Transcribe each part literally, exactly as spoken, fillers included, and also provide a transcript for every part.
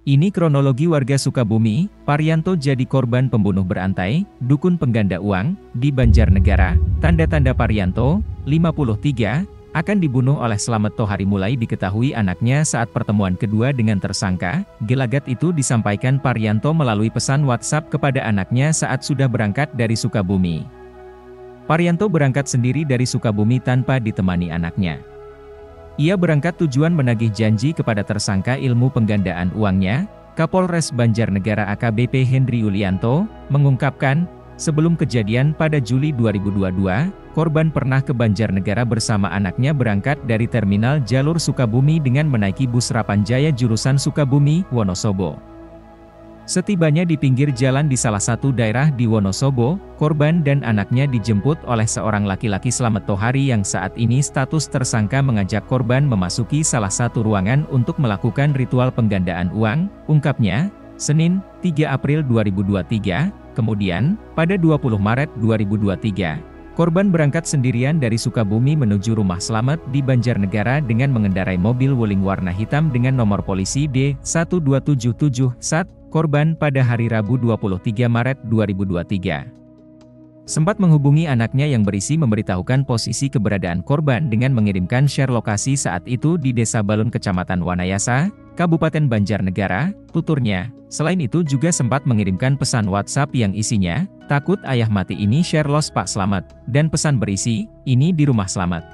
Ini kronologi warga Sukabumi. Parianto jadi korban pembunuh berantai, dukun pengganda uang, di Banjarnegara. Tanda-tanda Parianto, lima puluh tiga, akan dibunuh oleh Slamet Tohari mulai diketahui anaknya saat pertemuan kedua dengan tersangka. Gelagat itu disampaikan Parianto melalui pesan WhatsApp kepada anaknya saat sudah berangkat dari Sukabumi. Parianto berangkat sendiri dari Sukabumi tanpa ditemani anaknya. Ia berangkat tujuan menagih janji kepada tersangka ilmu penggandaan uangnya. Kapolres Banjarnegara A K B P Hendri Yulianto mengungkapkan, sebelum kejadian pada Juli dua ribu dua puluh dua, korban pernah ke Banjarnegara bersama anaknya berangkat dari terminal jalur Sukabumi dengan menaiki bus Rapanjaya jurusan Sukabumi, Wonosobo. Setibanya di pinggir jalan di salah satu daerah di Wonosobo, korban dan anaknya dijemput oleh seorang laki-laki Slamet Tohari yang saat ini status tersangka mengajak korban memasuki salah satu ruangan untuk melakukan ritual penggandaan uang, ungkapnya, Senin, tiga April dua ribu dua puluh tiga, kemudian, pada dua puluh Maret dua ribu dua puluh tiga, korban berangkat sendirian dari Sukabumi menuju rumah Slamet di Banjarnegara dengan mengendarai mobil wuling warna hitam dengan nomor polisi D satu dua tujuh tujuh sat. Korban pada hari Rabu dua puluh tiga Maret dua ribu dua puluh tiga. Sempat menghubungi anaknya yang berisi memberitahukan posisi keberadaan korban dengan mengirimkan share lokasi saat itu di Desa Balun Kecamatan Wanayasa, Kabupaten Banjarnegara, tuturnya. Selain itu juga sempat mengirimkan pesan WhatsApp yang isinya, takut ayah mati ini share los Pak Slamet, dan pesan berisi, ini di rumah Slamet.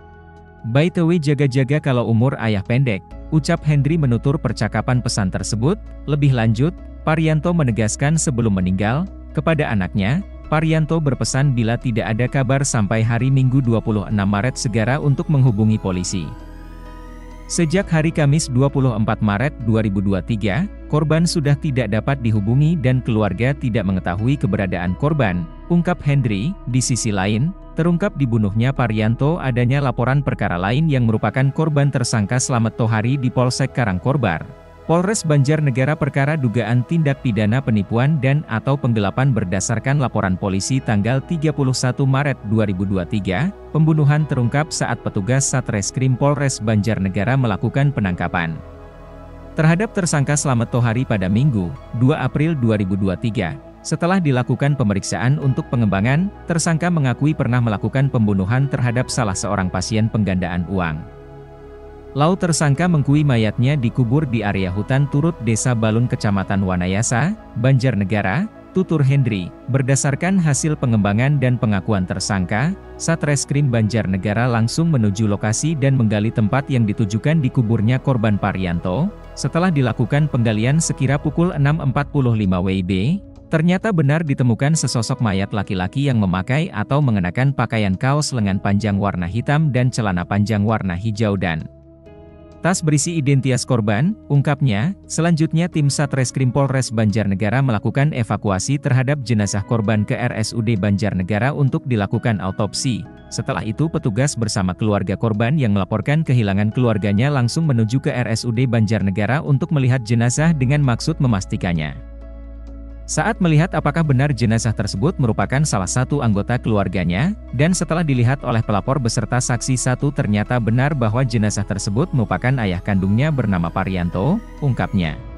By the way jaga-jaga kalau umur ayah pendek, ucap Hendri menutur percakapan pesan tersebut. Lebih lanjut, Parianto menegaskan sebelum meninggal, kepada anaknya, Parianto berpesan bila tidak ada kabar sampai hari Minggu dua puluh enam Maret segera untuk menghubungi polisi. Sejak hari Kamis dua puluh empat Maret dua ribu dua puluh tiga, korban sudah tidak dapat dihubungi dan keluarga tidak mengetahui keberadaan korban, ungkap Hendri. Di sisi lain, terungkap dibunuhnya Parianto adanya laporan perkara lain yang merupakan korban tersangka Slamet Tohari di Polsek Karangkorbar, Polres Banjarnegara perkara dugaan tindak pidana penipuan dan atau penggelapan berdasarkan laporan polisi tanggal tiga puluh satu Maret dua ribu dua puluh tiga, pembunuhan terungkap saat petugas Satreskrim Polres Banjarnegara melakukan penangkapan terhadap tersangka Slamet Tohari pada Minggu, dua April dua ribu dua puluh tiga. Setelah dilakukan pemeriksaan untuk pengembangan, tersangka mengakui pernah melakukan pembunuhan terhadap salah seorang pasien penggandaan uang. Lau tersangka mengakui mayatnya dikubur di area hutan turut Desa Balun Kecamatan Wanayasa, Banjarnegara, tutur Hendri. Berdasarkan hasil pengembangan dan pengakuan tersangka, Satreskrim Banjarnegara langsung menuju lokasi dan menggali tempat yang ditujukan dikuburnya korban Parianto. Setelah dilakukan penggalian sekira pukul enam empat puluh lima W I B, ternyata benar ditemukan sesosok mayat laki-laki yang memakai atau mengenakan pakaian kaos lengan panjang warna hitam dan celana panjang warna hijau dan tas berisi identitas korban, ungkapnya. Selanjutnya tim Satreskrim Polres Banjarnegara melakukan evakuasi terhadap jenazah korban ke R S U D Banjarnegara untuk dilakukan autopsi. Setelah itu petugas bersama keluarga korban yang melaporkan kehilangan keluarganya langsung menuju ke R S U D Banjarnegara untuk melihat jenazah dengan maksud memastikannya. Saat melihat apakah benar jenazah tersebut merupakan salah satu anggota keluarganya, dan setelah dilihat oleh pelapor beserta saksi satu ternyata benar bahwa jenazah tersebut merupakan ayah kandungnya bernama Parianto, ungkapnya.